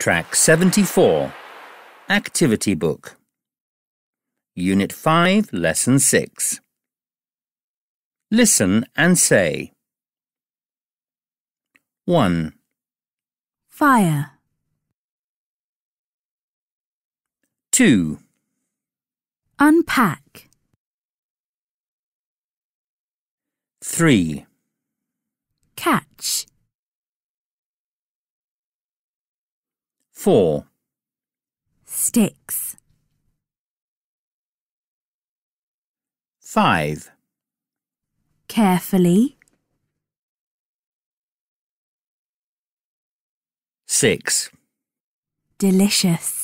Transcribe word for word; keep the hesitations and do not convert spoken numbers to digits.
Track seventy-four, Activity Book. Unit five, Lesson six. Listen and say. one. Fire. two. Unpack. three. Catch. four. Sticks. five. Carefully. six. Delicious.